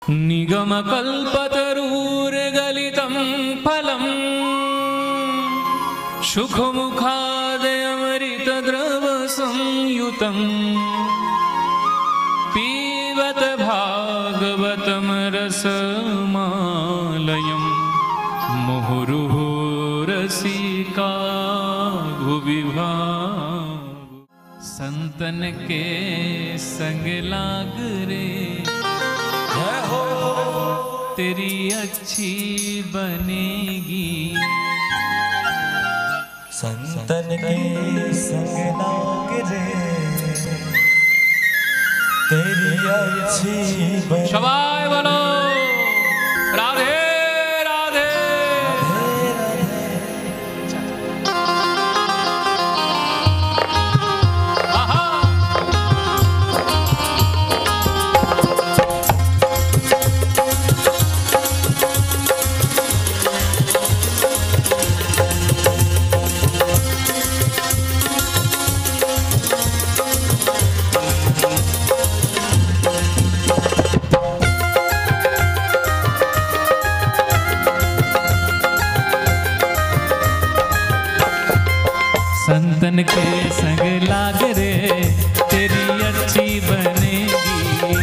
निगमकल्पतरुर्गलितं फलम् सुखमुखादयमृतद्रवसंयुतं पीबत भागवतं रसमालयं मुहुर्मुहुः रसिका भुवि भावुक। संतन के संग लाग रे तेरी अच्छी बनेगी। संतन के संग लाग रे तेरी अच्छी बनेगी। सबाई बोलो राधे राधे। संतन के संग लाग रे तेरी अच्छी बनेगी।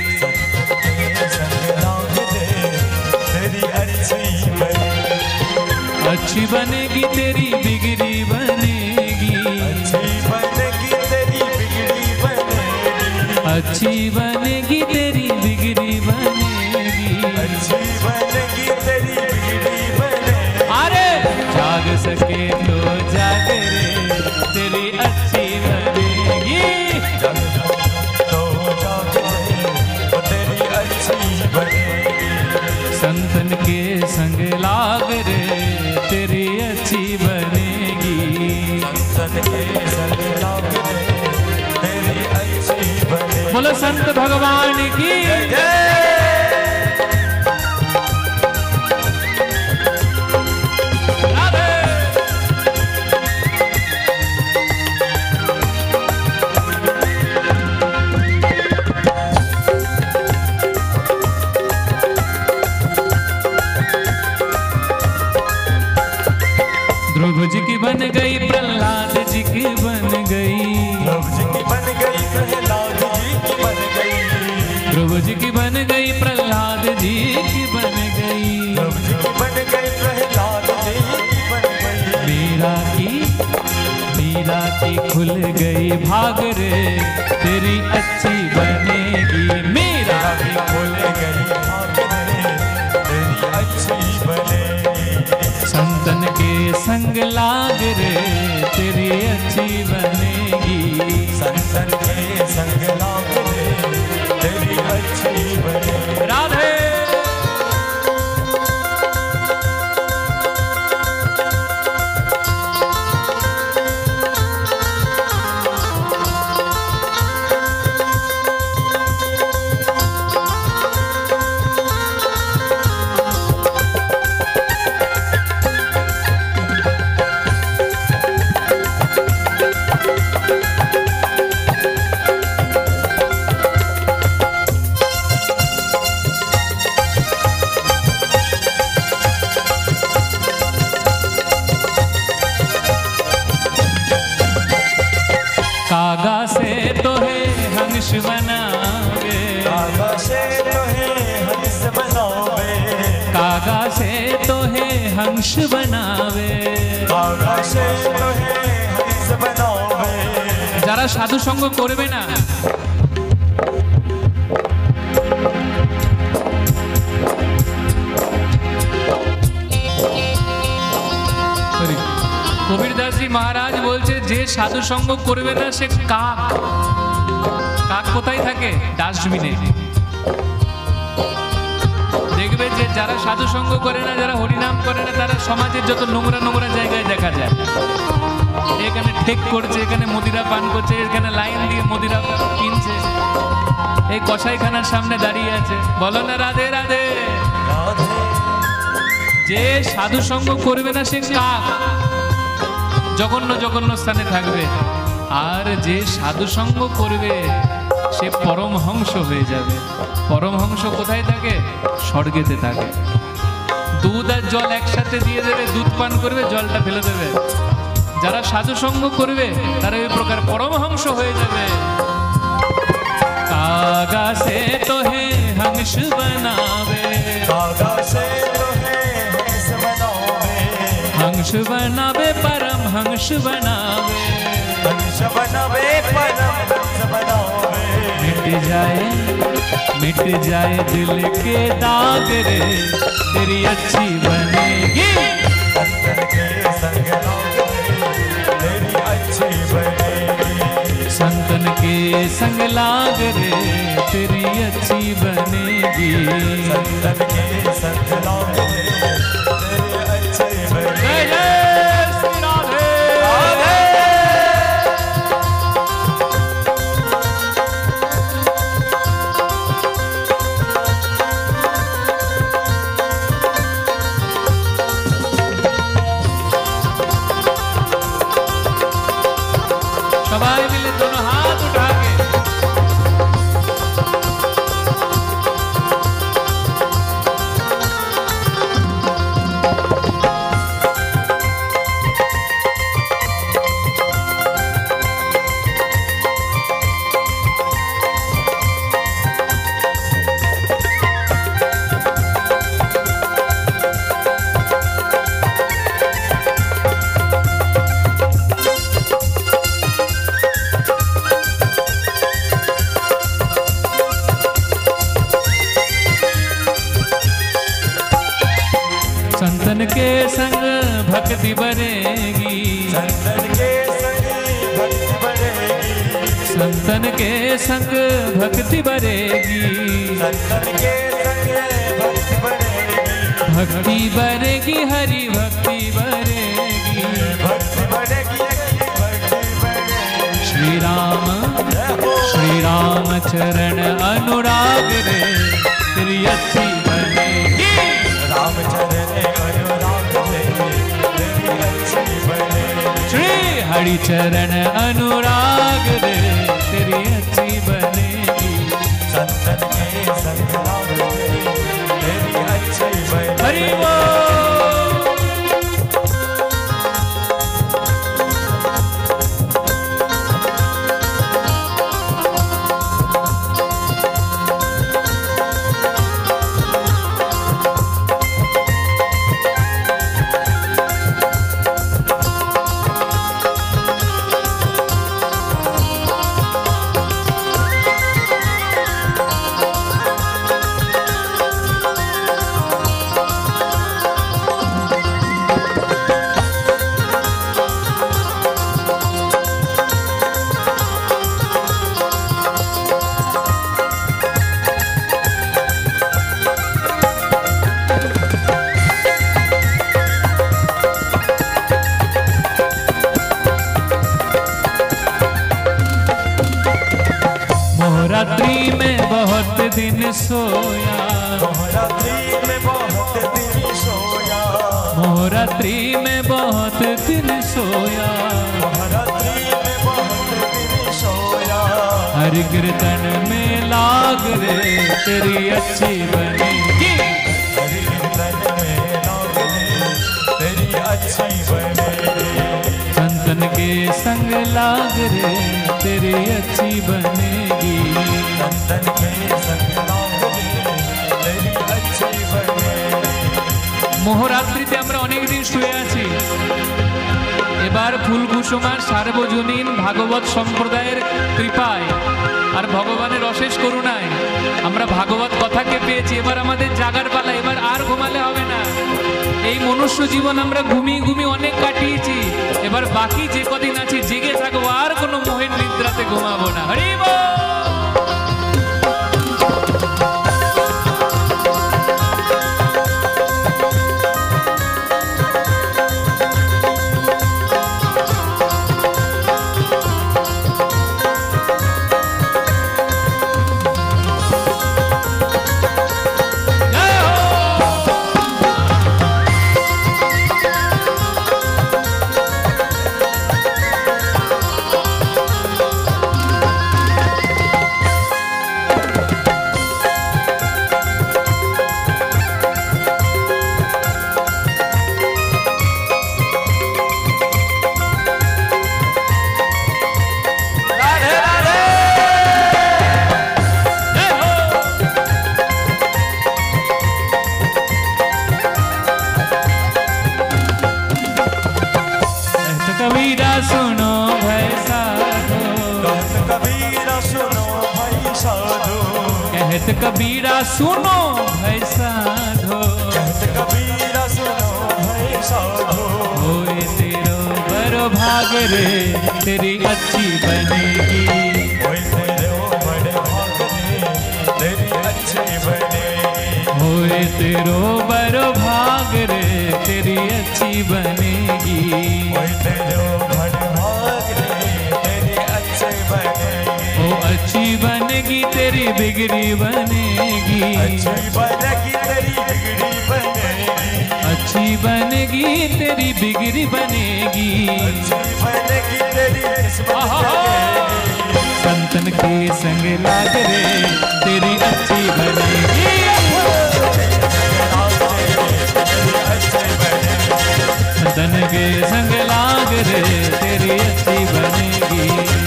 संग लाग रे तेरी अच्छी बनेगी। अच्छी बनेगी तेरी बिगड़ी बनेगी। अच्छी बनेगी तेरी बिगड़ी बनेगी। अच्छी बनेगी तेरी बिगड़ी बनेगी। अच्छी बनेगी तेरी बिगड़ी बनेगी। अरे जाग सके तो जाग रे तेरी अच्छी बनेगी। तो जाग रे तेरी अच्छी बनेगी। संतन के संग लाग रे तेरी अच्छी बनेगी। संतन के संग लाग रे तेरी अच्छी बनेगी। बोलो संत भगवान की जय। ध्रुव जी की बन गई प्रहलाद जी की बन गई। ध्रुव जी की बन गई प्रहलाद जी की बन गई। ध्रुव जी की बन गई प्रहलाद जी की बन गई। ध्रुव जी की बन गई प्रहलाद जी की बन गई। मीरा की खुल गई भाग रे तेरी अच्छी बनेगी। मीरा की खुल गई भाग रे तेरी अच्छी बनेगी। संतन के संग लाग रे तेरी अच्छी बनेगी। संतन के संग लाग रे तेरी अच्छी बनेगी। राधे कागा से तो है हंस बनावे। कागा से तो है हंस बनावे। कागा से तो है हंस बनावे। कागा से तो है हंस बनावे। যারা সাধু সঙ্গ করবে না কবির দাস জি মহারাজ বলছে যে সাধু সঙ্গ করবে না সে কাক। কাক কোথায় থাকে? ডাস্টবিনে। দেখবে যে যারা সাধু সঙ্গ করে না, যারা হরিনাম করে না, তারা সমাজের যত নোংরা নোংরা জায়গায় দেখা যায়। এখানে ঠেক করছে, এখানে মদিরা পান করছে, এখানে লাইন দিয়ে মদিরা কিনছে, এই কসাইখানার সামনে দাঁড়িয়ে আছে। বলো না রাধে রাধে। যে সাধু সঙ্গ করবে না সে কাক, জঘন্য জঘন্য স্থানে থাকবে। আর যে সাধু সঙ্গ করবে সে পরমহংস হয়ে যাবে। পরমহংস কোথায় থাকে? স্বর্গেতে থাকে। দুধ আর জল একসাথে দিয়ে দেবে, দুধ পান করবে, জলটা ফেলে দেবে। যারা সাধু সঙ্গ করবে তারা এই প্রকার পরমহংস হয়ে যাবে। कागा से तो है हंस बनावे, कागा से तो है हंस बनावे, हंस बनावे परम हंस बनावे, हंस बनावे परम हंस बनावे। मिट जाए दिल के दाग रे, तेरी अच्छी बनेगी। संतन के संग लाग रे, तेरी अच्छी बनेगी। संतन के संग लाग रे, तेरी अच्छी बनेगी। संतन के संग लाग रे, तेरी अच्छी बनेगी। जय जय श्री राधे राधे। सबाई मिले दोनों हाथ उठा के संतन के संग भक्ति बढ़ेगी, संतन के संग भक्ति बढ़ेगी, संतन के संग भक्ति बढ़ेगी, संतन के संग भक्ति बढ़ेगी, भक्ति बढ़ेगी, हरि भक्ति बढ़ेगी। भक्ति बढ़ेगी, भक्ति बढ़ेगी। श्री राम चरण अनुराग रे, तेरी अच्छी बनेगी। रामचरण अनुराग रे, तेरी अच्छी बनेगी। श्री हरि चरण अनुराग रे, तेरी अच्छी बनेगी। संतन के संग लाग रे, तेरी अच्छी बनेगी। हरि बोल। मोहरात्रि में बहुत दिन सोया, मोहरात्रि में बहुत दिन सोया, मोहरात्रि में बहुत दिन सोया, मोहरात्रि में बहुत दिन सोया। हरि कीर्तन में लाग रे, तेरी अच्छी बनेगी। हरि कीर्तन में लाग रे, तेरी अच्छी बनेगी। संतन के संग लाग रे, तेरी अच्छी बनेगी। संतन के संग लाग रे, तेरी अच्छी बनेगी। মোহরাত্রিতে আমরা অনেক দিন শুয়ে আছি। এবার ফুলকুসুমার সার্বজনীন ভাগবত সম্প্রদায়ের কৃপায় আর ভগবানের অশেষ করুণায় আমরা ভাগবত কথাকে পেয়েছি। এবার আমাদের জাগার পালা, এবার আর ঘুমালে হবে না। এই মনুষ্য জীবন আমরা ঘুমিয়ে ঘুমিয়ে অনেক কাটিয়েছি। এবার বাকি যে কদিন আছি জেগে থাকবো, আর কোনো মোহের নিদ্রাতে ঘুমাবো না। হরি বল। कहत कबीरा सुनो भय साधो, कहत कबीरा सुनो भय साधो, होए तेरो बरो भाग रे तेरी अच्छी बनेगी, होए तेरो बड़े भाग रे तेरी अच्छी बनेगी, होए तेरो बरो भाग रे तेरी अच्छी बनेगी, होए तेरो बड़े भाग रे तेरी अच्छी बनेगी, ओ अच्छी बनेगी तेरी बिगड़ी बनेगी, अच्छी बनेगी तेरी बिगड़ी बनेगी, अच्छी बनेगी तेरी बिगड़ी बनेगी, अच्छी बनेगी तेरी किस्मत बनेगी, संतन के संग लाग रे तेरी अच्छी बनेगी, संतन के संग लाग रे तेरी अच्छी बनेगी,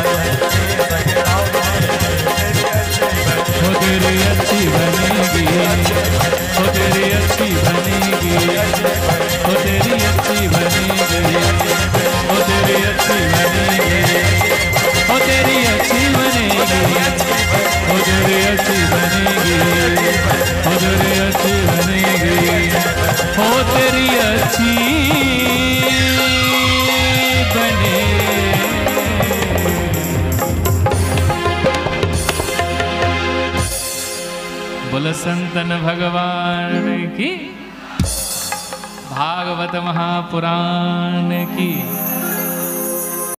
वो तेरी अच्छी बनेगी, वो तेरी अच्छी बनेगी, वो तेरी अच्छी बनेगी, वो तेरी अच्छी बनेगी, वो तेरी अच्छी बनेगी, वो तेरी अच्छी बनेगी, वो तेरी अच्छी बनेगी, वो तेरी अच्छी बनेगी। बोलो संतन भगवान की, भागवत महापुराण